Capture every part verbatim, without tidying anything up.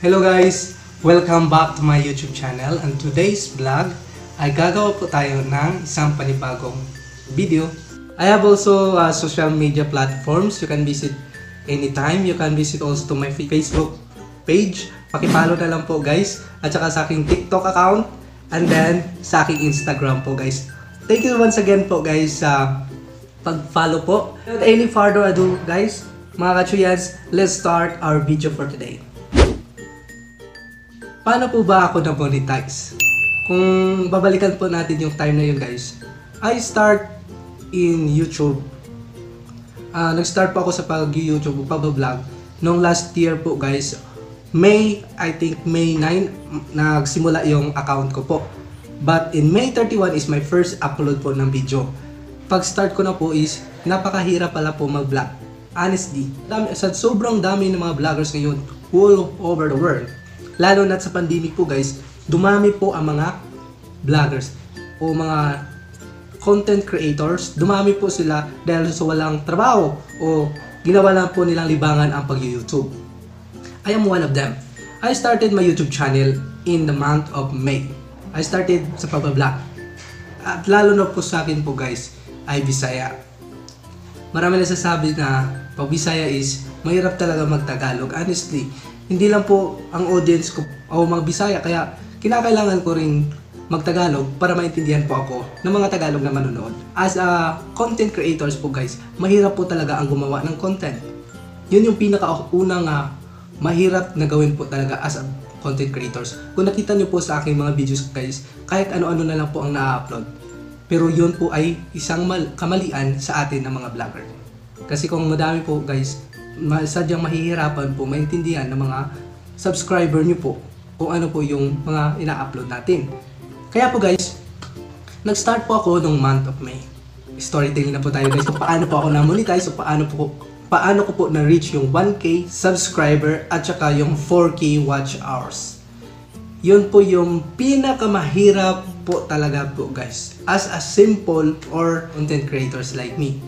Hello guys! Welcome back to my YouTube channel, and today's vlog ay gagawa po tayo ng isang panibagong video. I have also uh, social media platforms. You can visit anytime. You can visit also to my Facebook page. Pakipollow na lang po guys. At saka sa aking TikTok account. And then sa aking Instagram po guys. Thank you once again po guys sa uh, pag-follow po. Without any further ado guys, mga kachuyans, let's start our video for today. Paano po ba ako na-monetize? Kung babalikan po natin yung time na yun guys, I start in YouTube. Uh, nag-start po ako sa pag-YouTube, pag-vlog. Nung last year po guys, May, I think May ninth, nagsimula yung account ko po. But in May thirty-one is my first upload po ng video. Pag-start ko na po is, napakahirap pala po mag-vlog. Honestly, dami, sa sobrang dami ng mga vloggers ngayon, all over the world. Lalo na sa pandemic po guys, dumami po ang mga vloggers o mga content creators. Dumami po sila dahil sa walang trabaho o ginawa lang po nilang libangan ang pag-YouTube. I am one of them. I started my YouTube channel in the month of May. I started sa pag-vlog. At lalo na po sa akin po guys, ay Bisaya. Marami nasasabi na pag Bisaya is mahirap talaga mag-Tagalog. Honestly, hindi lang po ang audience ko o mga Bisaya, kaya kinakailangan ko rin mag-Tagalog para maintindihan po ako ng mga Tagalog na manonood. As a content creators po guys, mahirap po talaga ang gumawa ng content. Yun yung pinaka-unang uh, mahirap na gawin po talaga as a content creators. Kung nakita nyo po sa aking mga videos guys, kahit ano-ano na lang po ang na-upload. Pero yun po ay isang kamalian sa atin ng mga vlogger. Kasi kung madami po guys, sadyang mahihirapan po maintindihan ng mga subscriber nyo po kung ano po yung mga ina-upload natin. Kaya po guys, nag-start po ako nung month of May. Storytelling na po tayo guys kung paano po ako na-monetize o paano po paano ko po na-reach yung one K subscriber at saka yung four K watch hours. Yun po yung pinakamahirap po talaga po guys as a simple or content creators like me.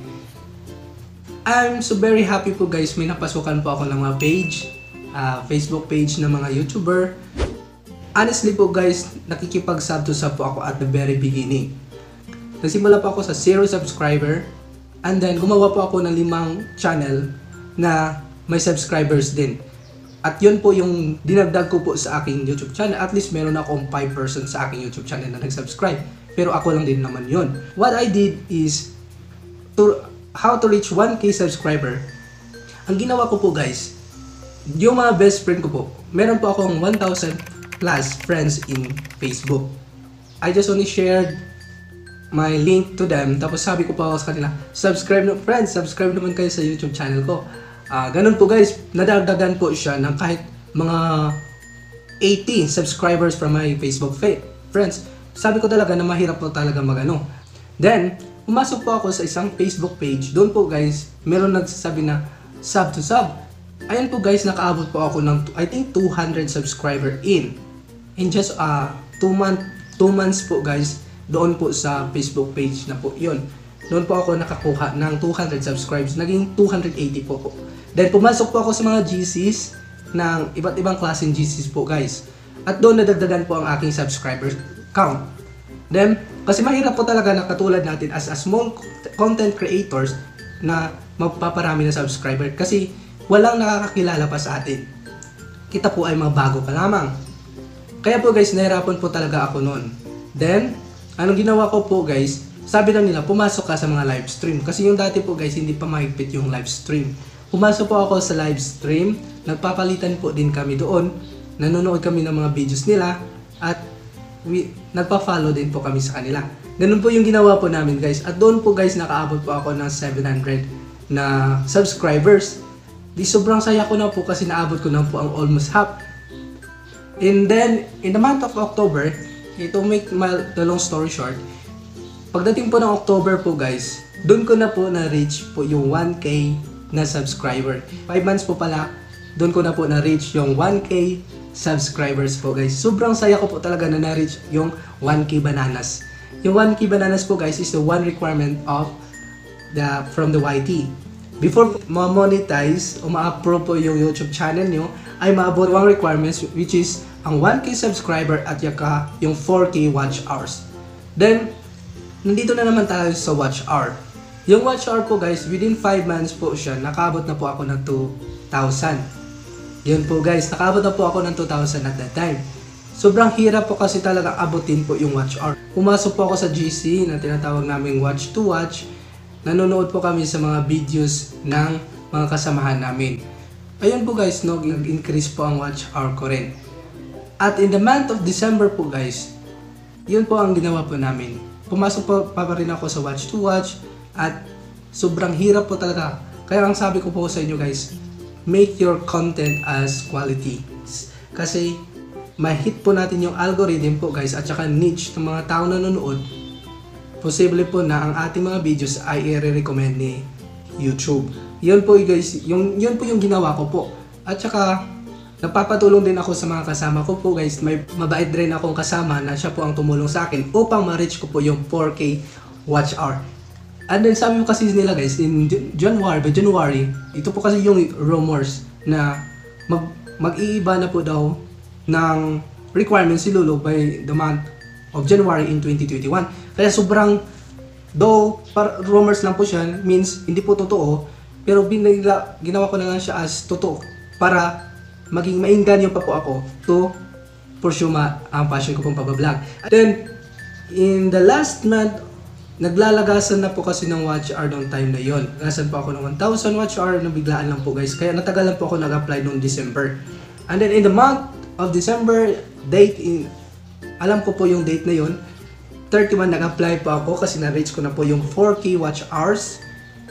I'm so very happy po guys, may napasukan po ako ng mga page, uh, Facebook page ng mga YouTuber. Honestly po guys, nakikipag-sub to sub po ako at the very beginning. Nagsimula po ako sa zero subscriber, and then gumawa po ako ng limang channel na may subscribers din. At yun po yung dinagdag ko po sa aking YouTube channel. At least meron akong five persons sa aking YouTube channel na nag-subscribe. Pero ako lang din naman yun. What I did is to how to reach one K subscriber. Ang ginawa ko po guys, yung mga best friend ko po, meron po akong one thousand plus friends in Facebook. I just only shared my link to them, tapos sabi ko pa ako sa kanila, subscribe na friends, subscribe naman kayo sa YouTube channel ko. Uh, ganun po guys, nadagdagan po siya ng kahit mga eighty subscribers from my Facebook friends. Sabi ko talaga na mahirap po talaga magano. Then, pumasok po ako sa isang Facebook page. Doon po guys, meron nagsasabi na sub to sub. Ayan po guys, nakaabot po ako ng I think two hundred subscriber in. In just uh, two month, two months po guys, doon po sa Facebook page na po yun. Doon po ako nakakuha ng two hundred subscribers. Naging two hundred eighty po po. Then pumasok po ako sa mga G Cs ng iba't ibang klaseng G Cs po guys. At doon nadagdagan po ang aking subscriber count. Then, kasi mahirap po talaga na katulad natin as a small content creators na magpaparami na subscriber. Kasi walang nakakakilala pa sa atin. Kita po ay mga bago pa lamang. Kaya po guys, nahirapan po talaga ako noon. Then, anong ginawa ko po guys, sabi lang nila, pumasok ka sa mga live stream. Kasi yung dati po guys, hindi pa mahigpit yung live stream. Pumasok po ako sa live stream, nagpapalitan po din kami doon, nanonood kami ng mga videos nila, at we, nagpa-follow din po kami sa kanila. Ganun po yung ginawa po namin guys. At doon po guys, nakaabot po ako ng seven hundred na subscribers. Di sobrang saya ko na po kasi naabot ko na po ang almost half. And then, in the month of October, to make my, the long story short, pagdating po ng October po guys, doon ko na po na-reach po yung one K na subscriber. five months po pala, doon ko na po na-reach yung one K subscribers po guys. Sobrang saya ko po talaga na na-reach yung one K bananas. Yung one K bananas po guys is the one requirement of the from the Y T. before ma-monetize o ma-approve po yung YouTube channel nyo, ay maabot ang requirements, which is ang one K subscriber at yaka yung four K watch hours. Then, nandito na naman tayo sa watch hour. Yung watch hour po guys, within five months po siya, nakaabot na po ako ng two thousand. Yun po guys, nakaabot na po ako ng two thousand at that time. Sobrang hirap po kasi talaga abutin po yung watch hour. Pumasok po ako sa G C na tinatawag naming watch to watch. Nanonood po kami sa mga videos ng mga kasamahan namin. Ayun po guys, no, nag-increase po ang watch hour ko rin. At in the month of December po guys, yun po ang ginawa po namin. Pumasok po pa, pa rin ako sa watch to watch at sobrang hirap po talaga. Kaya ang sabi ko po sa inyo guys, make your content as quality. Kasi ma-hit po natin yung algorithm po guys at saka niche ng mga tao na nanonood. Posible po na ang ating mga videos ay i-recommend ni YouTube. Yun po guys, yung, yun po yung ginawa ko po. At saka nagpapatulong din ako sa mga kasama ko po guys. May mabait rin akong kasama na siya po ang tumulong sa akin upang ma-reach ko po yung four K watch hour. And then sabi mo kasi nila guys, in January, by January, ito po kasi yung rumors na mag, mag-iiba na po daw ng requirements si Lolo by the month of January in twenty twenty-one. Kaya sobrang, though par, rumors lang po siya, means hindi po totoo, pero binigla, ginawa ko na lang siya as totoo para maging mainganyo pa po ako to pursue ma ang passion ko pong pabablog. Then, in the last month, naglalagasan na po kasi ng watch hour noong time na yon. Nagasan po ako ng one thousand watch hour na biglaan lang po guys. Kaya natagalan po ako nag-apply noong December. And then in the month of December, date in, alam ko po yung date na yon, thirty-one nag-apply po ako kasi na-reach ko na po yung four K watch hours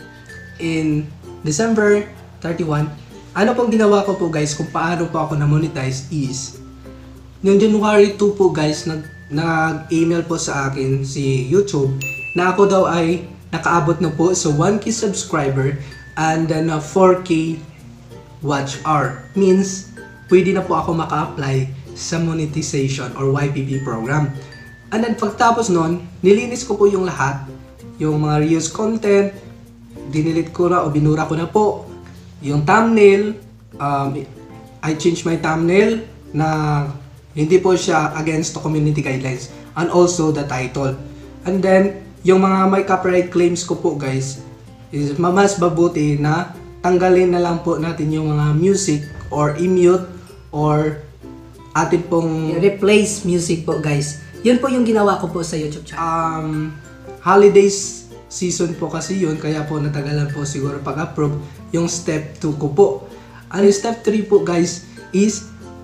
in December thirty-one. Ano pong ginawa ko po guys kung paano po ako na-monetize is, yung January two po guys, nag, nag-email po sa akin si YouTube na ako daw ay nakaabot na po sa one K subscriber and then uh, four K watch hour. Means, pwede na po ako maka-apply sa monetization or Y P P program. And then pagtapos nun, nilinis ko po yung lahat, yung mga reuse content, dinilit ko na o binura ko na po. Yung thumbnail, um, I changed my thumbnail na hindi po siya against the community guidelines, and also the title. And then, yung mga may copyright claims ko po guys, is mas mabuti na tanggalin na lang po natin yung mga music or i-mute or atin pong replace music po guys. Yun po yung ginawa ko po sa YouTube channel. Um, holidays season po kasi yun, kaya po natagalan po siguro pag-approve yung step two ko po. And yung step three po guys is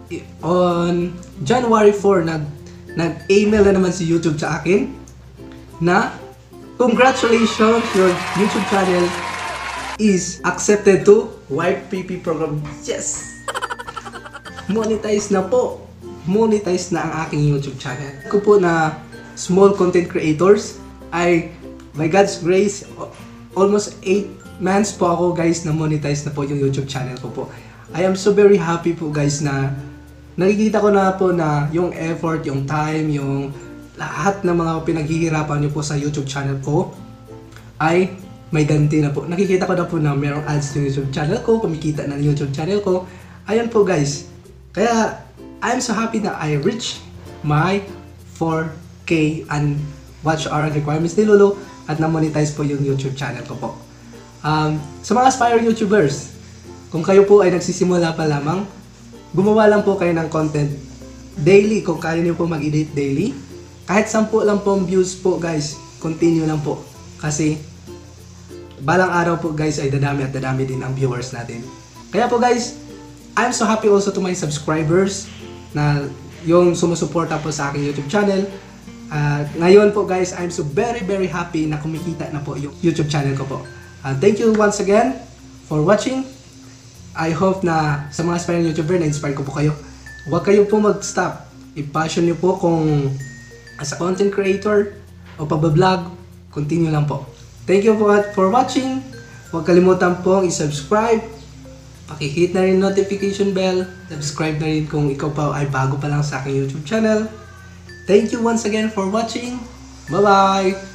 on January fourth, nag, nag-email na naman si YouTube sa akin na congratulations, your YouTube channel is accepted to Y P P program. Yes! Monetize na po. Monetize na ang aking YouTube channel. Ko po na small content creators ay by God's grace almost eight months po ako guys na monetize na po yung YouTube channel ko po. I am so very happy po guys na nakikita ko na po na yung effort, yung time, yung lahat ng mga pinaghihirapan niyo po sa YouTube channel ko ay may ganti na po. Nakikita ko na po na merong ads ng YouTube channel ko, kumikita na ng YouTube channel ko. Ayan po guys. Kaya I'm so happy na I reached my four K and watch hour requirements ni Lolo at na-monetize po yung YouTube channel ko po. Um, sa mga aspiring YouTubers, kung kayo po ay nagsisimula pa lamang, gumawa lang po kayo ng content daily kung kaya niyo po mag-edit daily. Kahit sampu lang po views po guys, continue lang po. Kasi balang araw po guys ay dadami at dadami din ang viewers natin. Kaya po guys, I'm so happy also to my subscribers na yung sumusuporta po sa aking YouTube channel. Uh, ngayon po guys, I'm so very very happy na kumikita na po yung YouTube channel ko po. Uh, thank you once again for watching. I hope na sa mga aspiring YouTuber na-inspire ko po kayo. Huwag kayo po mag-stop. I-passion nyo po kung as a content creator o pag-vlog, continue lang po. Thank you for, for watching. Huwag kalimutan pong i-subscribe. Paki-hit na rin notification bell. Subscribe na rin kung ikaw pa ay bago pa lang sa aking YouTube channel. Thank you once again for watching. Bye-bye!